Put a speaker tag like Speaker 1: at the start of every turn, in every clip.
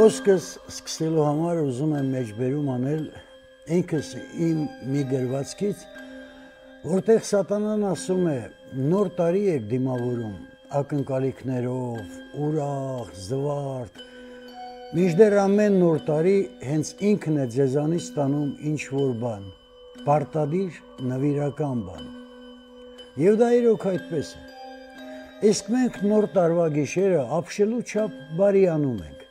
Speaker 1: Խոսքս սկսելու համար ուզում եմ մեջբերում անել ինքս իմ մի գրվածքից, որտեղ սատանան ասում է նոր տարի եք դիմավորում, ակնկալիքներով, ուրախ, զվարթ, մինչդեռ ամեն նոր տարի հենց ինքն է ձեզանից ստանում ինչ-որ բան, պարտադիր նվիրական բան։ Եվ դա իրոք այդպես է։ Իսկ մենք նոր տարվա գիշերը ապշելու չափ բարիանում ենք։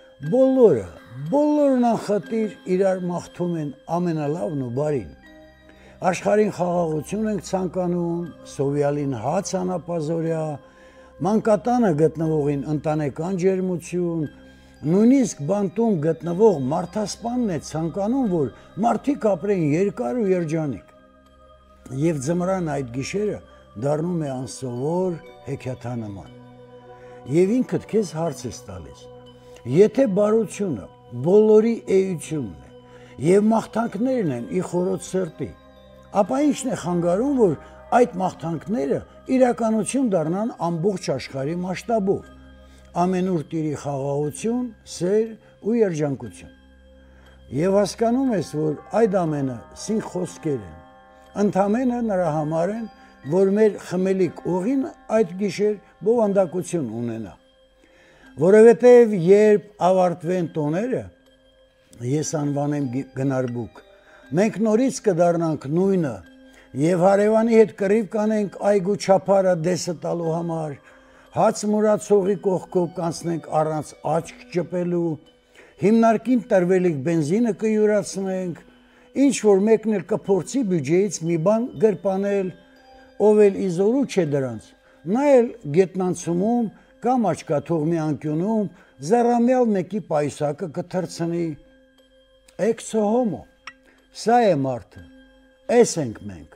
Speaker 1: Բոլորն անխտիր իրար մաղթում են ամենալավն ու բարին։ Աշխարհին խաղաղություն ենք ցանկանում, սովյալին հաց անապազորյա, մանկատանը գտնվողին ընտանեկան ջերմություն, նույնիսկ բանտում գտնվող մարդասպանն է ցանկանում, որ մարդիկ ապրեն երկար ու երջանիկ։ Եվ ձմռան այդ գիշերը դառնում է անսովոր հեքիաթանման։ Եվ ինքդ քեզ հարց ես տալիս. եթե բարությունը բոլորի էությունն է եւ մաղթանքներն են ի խորոց սրտի, ապա ինչն է խանգարում, որ այդ մաղթանքները իրականություն դառնան ամբողջ աշխարհի մասշտաբով, ամենուր տիրի խաղաղություն, սեր ու երջանկություն։ Եվ հասկանում ես, որ այդ ամենը սին խոսքեր են, ընդամենը նրա համար են, որ մեր խմելիք ուղին այդ գիշեր բովանդակություն ունենա։ Որովհետև երբ ավարտվեն տոները, ես անվանեմ գնարբուք, մենք նորից կդառնանք նույնը եւ հարևանի հետ կռիվ կանենք այգու չափարը դեսը տալու համար, հաց մուրացողի կողքով կանցնենք առանց աչք ճպելու, հիմնարկին տրվելիք բենզինը կյուրացնենք, ինչ որ մեկն էլ կփորձի բյուջեից մի բան գրպանել, ով էլ իզորու չէ դրանց, նա էլ գետնանցումում կամ աչքաթողմի անկյունում զառամյալ մեկի պայուսակը կթռցնի։ Էքսո հոմո, սա է մարդը, էս ենք մենք։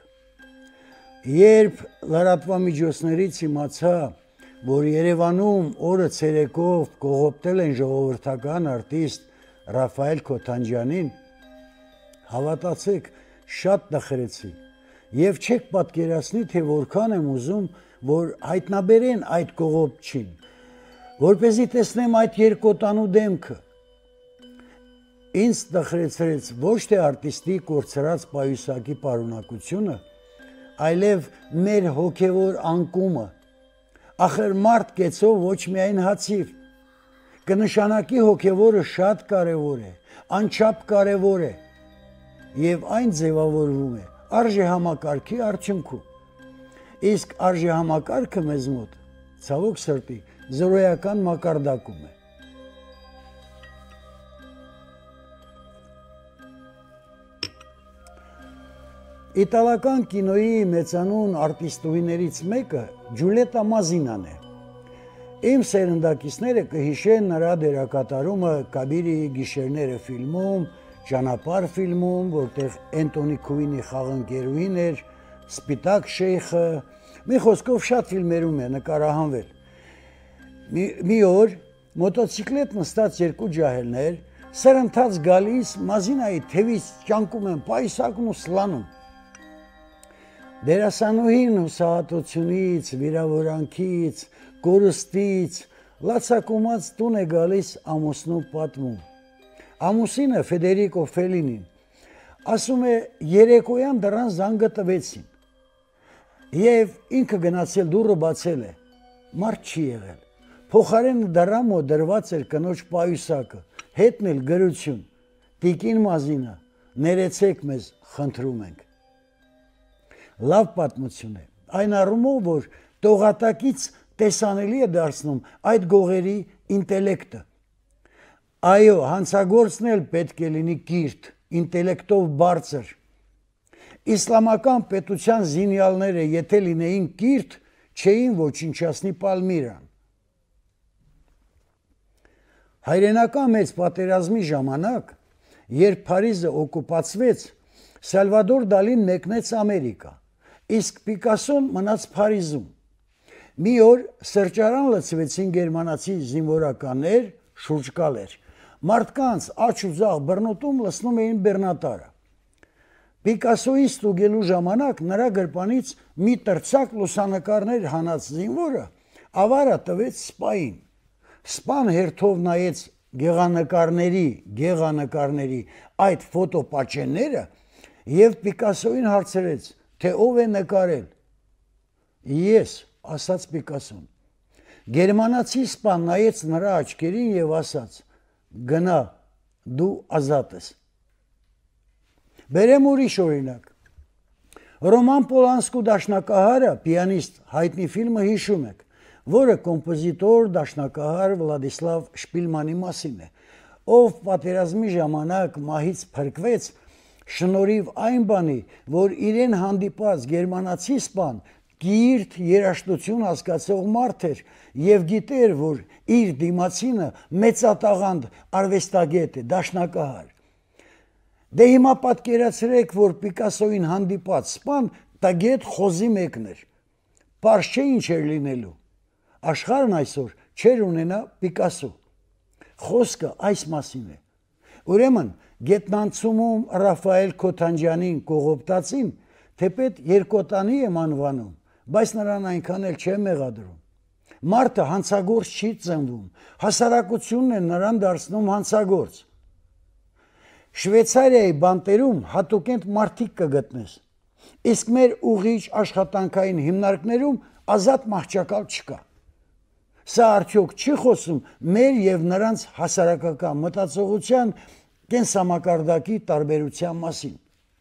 Speaker 1: Երբ լրատվամիջոցներից իմացա, որ Երևանում օրը ցերեկով կողոպտել են ժողովրդական արտիստ Ռաֆայել Քոթանջյանին, հավատացեք, շատ տխրեցի եւ չեք պատկերացնի, թե որքան եմ ուզում, որ հայտնաբերեն այդ կողոպտչին, որպեսզի տեսնեմ այդ երկոտանու դեմքը։ Ինձ տխրեցրեց ոչ թե արտիստի կորցրած պայուսակի պարունակությունը, այլև մեր հոգևոր անկումը։ Ախր մարդ կեցով ոչ միայն հացիվ, կնշանակի հոգևորը շատ կարևոր է, անչափ կարևոր է, եւ այն ձևավորվում է արժեհամակարգի արդյունքում։ Իսկ արժեհամակարգը մեզ մոտ, ցավոք սրտի, զրոյական մակարդակում է։ Իտալական կինոյի մեծանուն արտիստուհիներից մեկը Ջուլիետա Մազինան է։ Իմ սերնդակիցները կհիշեն նրա դերակատարումը Կաբիրիի գիշերները ֆիլմում, Ճանապարհ ֆիլմում, որտեղ Էնտոնի Քուինի խաղընկերուհին էր, Սպիտակ շեյխը, մի խոսքով շատ ֆիլմերում է նկարահանվել։ Մի օր մոտոցիկլետ նստած երկու ջահելներ սրընթաց գալիս Մազինայի թևից ճանկում են պայուսակն ու սլանում։ Դերասանուհին հուսահատությունից, վիրավորանքից, կորստից, լացակումած տուն է գալիս ամուսնու պատմում։ Ամուսինը Ֆեդերիկո Ֆելինին ասում է երեկոյան դռան զանգը տվեցին եւ ինքը գնացել դուռը բացել է, մարդ չի եղել, փոխարենը դռան մոտ դրված էր կնոջ պայուսակը, հետն էլ գրություն, տիկին Մազինա, ներեցեք մեզ, խնդրում ենք։ Լավ պատմություն է, այն առումով, որ տողատակից տեսանելի է դարձնում այդ գողերի ինտելեկտը։ Այո, հանցագործն էլ պետք է լինի կիրթ, ինտելեկտով բարձր։ Իսլամական պետության զինյալները, եթե լինեին կիրթ, չէին ոչնչացնի Պալմիրան։ Հայրենական մեծ պատերազմի ժամանակ, երբ Փարիզը օկուպացվեց, Սալվադոր Դալին մեկնեց Ամերիկա, իսկ Պիկասոն մնաց Փարիզում։ Մի օր սրճարան լցվեցին գերմանացի զինվորականներ, շուրջկալեր, մարդկանց աչ ու ձախ բռնոտում լցնում էին բեռնատարը։ Պիկասոյին ստուգելու ժամանակ նրա գրպանից մի տրցակ լուսանկարներ հանած զինվորը ավարա տվեց սպային։ Սպան հերթով նայեց գեղանկարների այդ ֆոտոպաճենները եւ Պիկասոին հարցրեց, թե ով է նկարել։ Ես, ասաց Պիկասոն։ Գերմանացի սպան նայեց նրա աչքերին եւ ասաց. գնա, դու ազատ ես։ Բերեմ ուրիշ օրինակ։ Ռոման Պոլանսկու դաշնակահարը, պիանիստ, հայտնի ֆիլմը հիշում եք, որը կոմպոզիտոր դաշնակահար Վլադիսլավ Շպիլմանի մասին է, ով պատերազմի ժամանակ մահից փրկվեց շնորհիվ այն բանի, որ իրեն հանդիպած գերմանացի սպան գիրտ երաշտություն հասկացող մարդ էր եւ գիտեր, որ իր դիմացինը մեծատաղանդ արվեստագետ է, դաշնակահար։ Դե հիմա պատկերացրեք, որ Պիկասոին հանդիպած սպան տագետ խոզի մեկն էր։ Պարզ չէ ինչ էր լինելու։ Աշխարհն այսօր չեր ունենա Պիկասո։ Խոսքը այս մասին է։ Ուրեմն գետնանցումում Ռաֆայել Քոթանջյանին կողոպտածին թեպետ երկոտանի եմ անվանում, բայց նրան այնքան էլ չեմ մեղադրում։ Մարդը հանցագործ չի ծնվում, հասարակությունն է նրան դարձնում հանցագործ։ Շվեյցարիայի բանտերում հատուկենտ մարդիկ կգտնես, իսկ մեր ուղիչ աշխատանքային հիմնարկներում ազատ մահճակալ չկա։ Սա արդյոք չի խոսում մեր եւ նրանց հասարակական մտածողության կենսամակարդակի տարբերության մասին։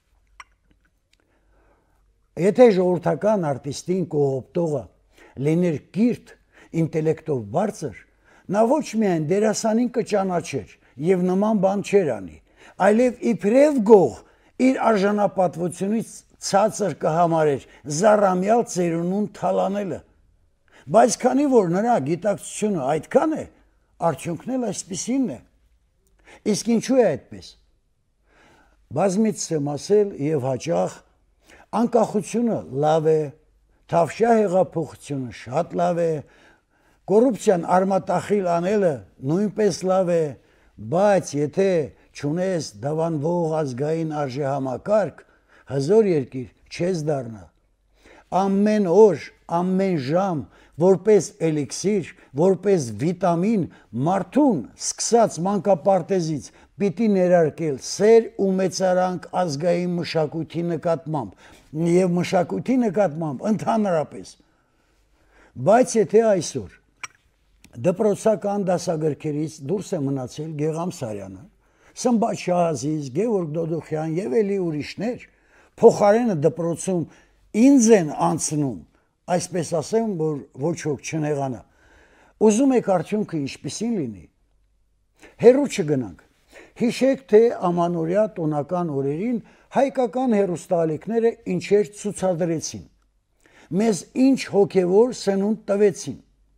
Speaker 1: Եթե ժողովրդական արտիստին կողոպտողը լիներ կիրթ, ինտելեկտով բարձր, նա ոչ միայն դերասանին կճանաչեր եւ նման բան չէր անի, այլև իբրև գող իր արժանապատվությունից ցածր կհամարեր զառամյալ ծերունուն թալանելը։ Բայց քանի որ նրա գիտակցությունը այդքան է, արդյունքն էլ այսպիսին է։ Իսկ ինչու է այդպես։ Բազմիցս եմ ասել եւ հաճախ, անկախությունը լավ է, թավշյա հեղափոխությունը շատ լավ է, կոռուպցիան արմատախիլ անելը նույնպես լավ է, բայց եթե չունես դավանվող ազգային արժեհամակարգ, հզոր երկիր չես դառնա։ Ամեն օր, ամեն ժամ, որպես էլիքսիր, որպես վիտամին մարդուն սկսած մանկապարտեզից պիտի ներարկել սեր ու մեծարանք ազգային մշակույթի նկատմամբ եւ մշակույթի նկատմամբ ընդհանրապես։ Բայց եթե այսօր դպրոցական դասագրքերից դուրս է մնացել Գեգամ Սարյանը, Սմբատ Շահազիզ, Գևորգ Դոդոխյան եւ էլի ուրիշներ, փոխարենը դպրոցում ինձ են անցնում, այսպես ասեմ, որ ոչ ոք չնեղանա։ Ուզում եք արդյունքը ինչպիսին լինի։ Հեռու չգնանք։ Հիշեք, թե ամանորյա տոնական օրերին հայկական հեռուստաալիքները ինչեր ցուցադրեցին։ Մեզ ինչ հոգևոր սնունդ տվեցին։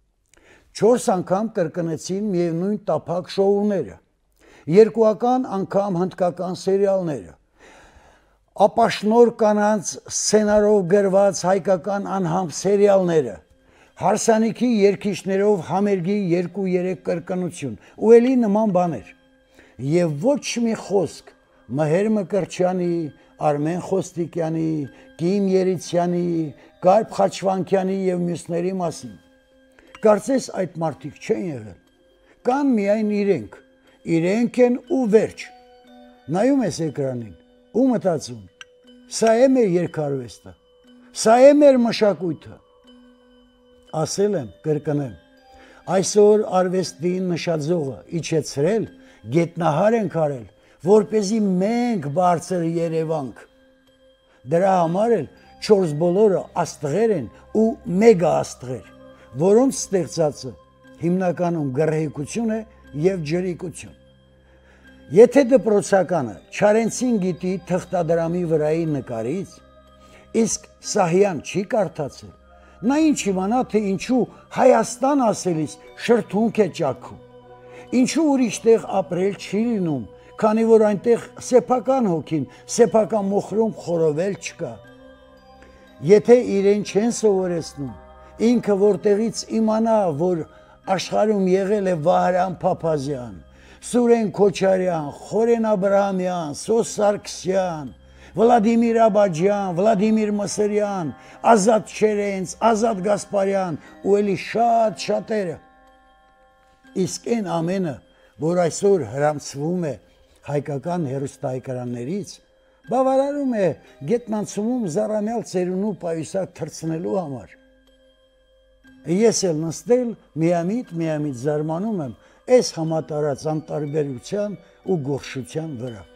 Speaker 1: 4 անգամ կրկնեցին միևնույն տափակ շոուները, 2 անգամ հնդկական սերիալները, ապաշնոր կանանց սցենարով գրված հայկական անհամբ սերիալները, հարսանիքի երգիչներով համերգի 2-3 կրկնություն ու էլի նման բաներ։ Եվ ոչ մի խոսք Մհեր Մկրտչյանի, Արմեն Խոստիկյանի, Կիմ Երիցյանի, Կարպ Խաչվանքյանի եւ մյուսների մասին։ Կարծես այդ մարդիկ չեն եղել։ Կան միայն իրենք են ու վերջ։ Նայում ես էկրանին ու մտածում. սա է մեր երկարվեստը, սա է մեր մշակույթը։ Ասել եմ, կրկնեմ, այսօր արվեստին նշաձողը իջեցրել, գետնահար ենք արել, որպեսզի մենք բարձր երևանք։ Դրա համար էլ 4 բոլորը աստղեր են ու մեգա աստղեր, որոնց ստեղծածը հիմնականում գռեհկություն է եւ ջրիկություն։ Եթե դպրոցականը Չարենցին գիտի թղթադրամի վրայի նկարից, իսկ Սահյան չի կարդացել, նա ինչ իմանա, թե ինչու Հայաստան ասելիս շրթունք է ճաքում, ինչու ուրիշ տեղ ապրել չի լինում, քանի որ այնտեղ սեփական հոգին, սեփական մոխրում խորովել չկա։ Եթե իրեն չեն սովորեցնում, ինքը որտեղից իմանա, որ աշխարհում եղել է Վահրամ Փափազյան, Սուրեն Քոչարյան, Խորեն Աբրահամյան, Սոս Սարգսյան, Վլադիմիր Աբաջյան, Վլադիմիր Մսրյան, Ազատ Չերենց, Ազատ Գասպարյան ու էլի շատ շատերը։ Իսկ այն ամենը, որ այսօր հրամցվում է հայկական հերոստայկարաններից, բավարարում է գետնանցումում զառամյալ ծերունու պայուսակ թռցնելու համար։ Ես էլ նստել միամիտ զարմանում եմ այս համատարած անտարբերության ու գորշության վրա։